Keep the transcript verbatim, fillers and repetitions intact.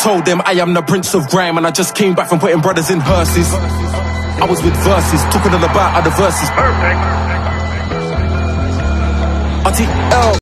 told them I am the prince of grime, and I just came back from putting brothers in hearses. I was with verses, talking all about other verses. Perfect. R T L